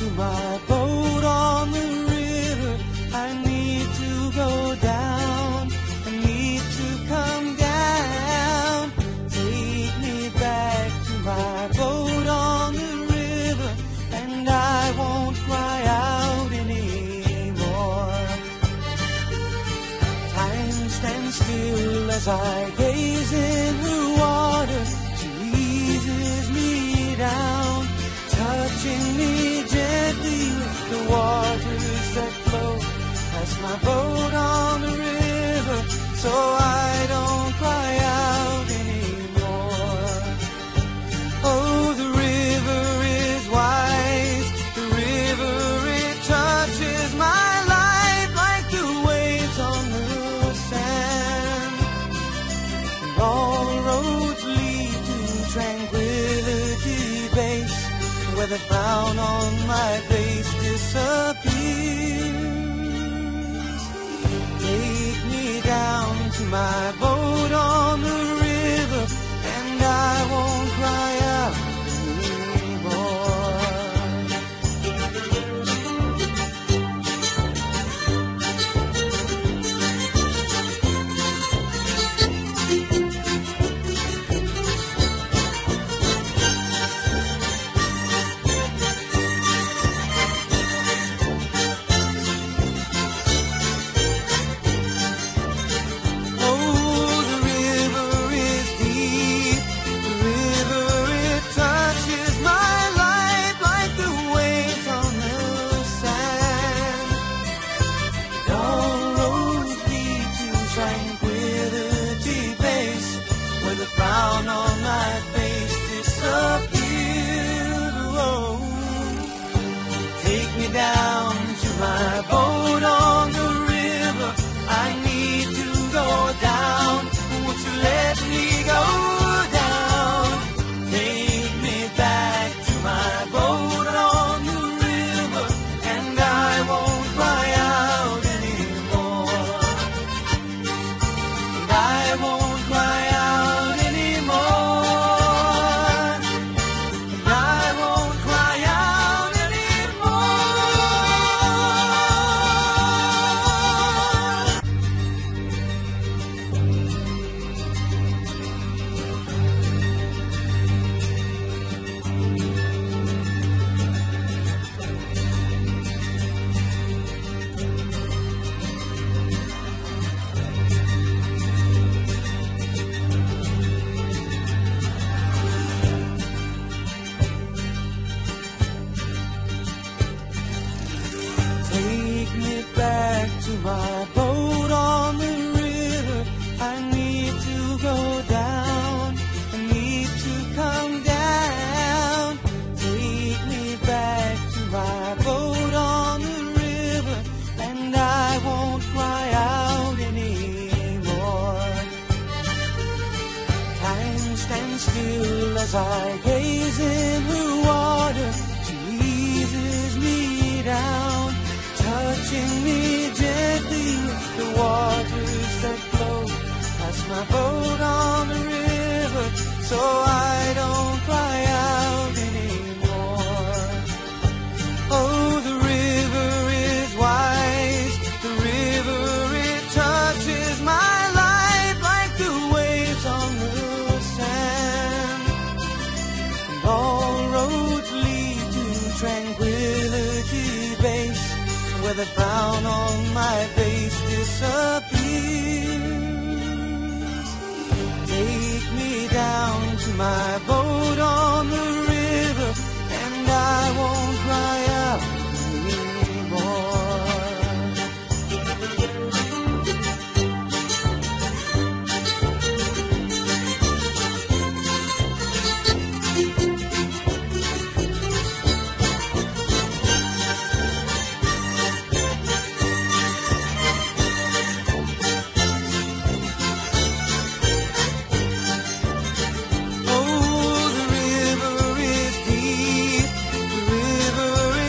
to my boat on the river. I need to go down. I need to come down. Take me back to my boat on the river, and I won't cry out anymore. Time stands still as I gaze in the water. She eases me down, touching me gently with the waters that flow past my boat on the river, so I don't cry out anymore. Oh, the river is wise, the river, it touches my life like the waves on the sand. And all roads lead to tranquility base, where the frown on my face disappears. Take me down to my boat on the river, and I won't cry out anymore. Frown on my face disappeared. Oh, take me down to my boat on the river. I need to go down. Won't you let me go down? Take me back to my boat on the river, and I won't cry out anymore. And I won't cry out. Take me back to my boat on the river. I need to go down. I need to come down. Take me back to my boat on the river, and I won't cry out anymore. Time stands still as I gaze in the water. She eases me down, touching me gently with the waters that flow past my boat on the river, so I don't cry out anymore. Oh, the river is wise, the river, it touches my life like the waves on the sand. And all roads lead to tranquility base, where the frown on my face disappears. Take me down to my boat on the river, and I won't cry out anymore. Oh, the river is deep, the river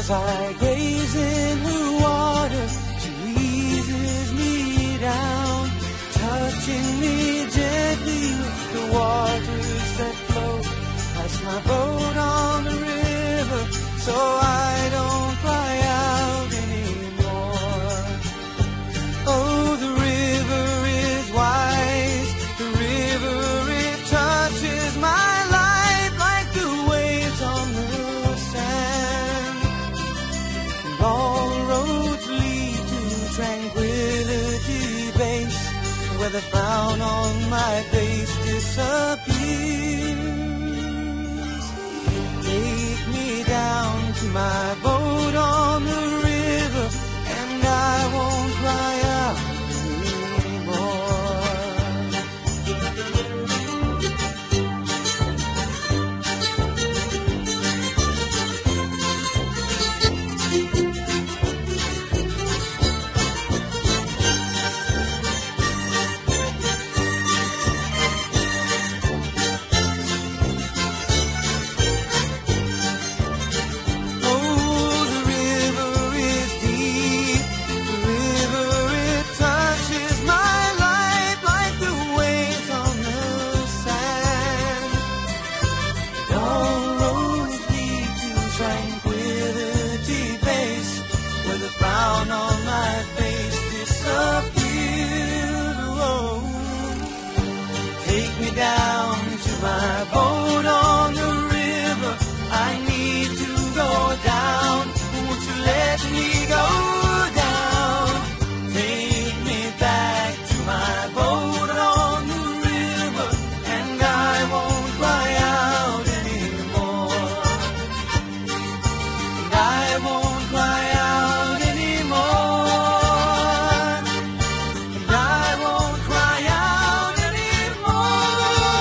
as I gaze in her water. She eases me down, touching me gently with the waters that flow past my boat on the river, so I don't cry out anymore. Oh, the river is wise, the river, it touches my life like the waves on the sand. And all roads lead to tranquility base, where the frown on my face disappears. Take me down to my boat on the river, and I won't cry out anymore. Down to my boat on the river, I need to go down. Won't you let me go down? Take me back to my boat on the river, and I won't cry out anymore. And I won't cry out anymore. And I won't cry out anymore.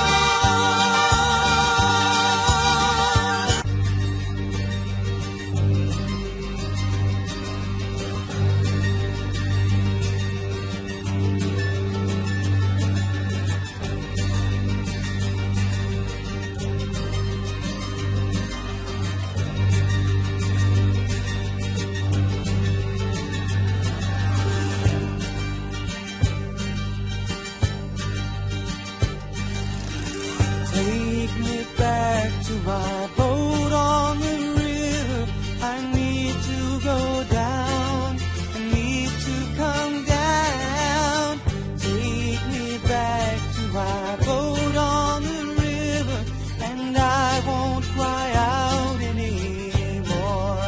Take me back to my boat on the river. I need to go down. I need to come down. Take me back to my boat on the river, and I won't cry out anymore.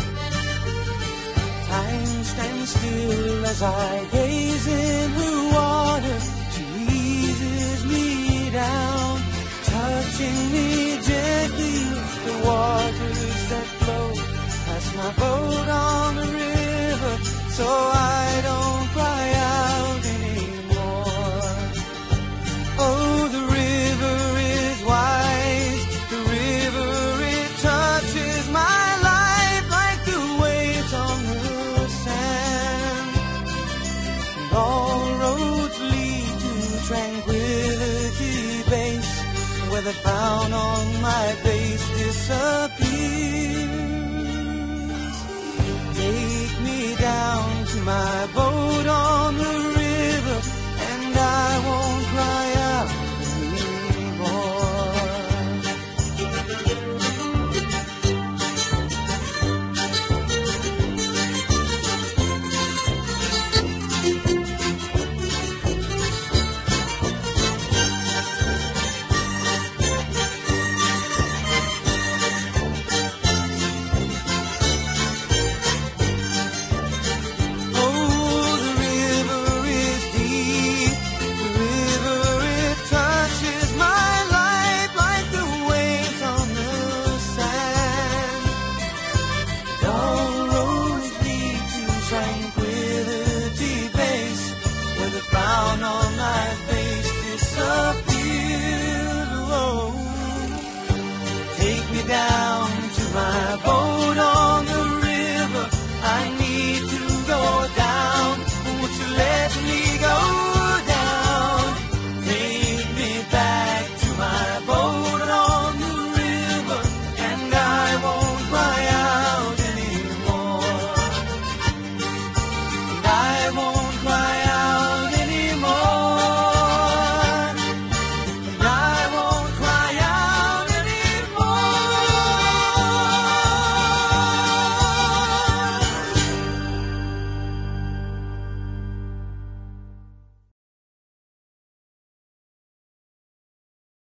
Time stands still as I gaze in her water. She eases me down, touching me gently with the waters that flow past my boat on the river, so I don't cry out anymore. Oh, the river is wise, the river, it touches my life like the waves on the sand. And all roads lead to tranquility base, where the frown on my face disappears. Take me down to my boat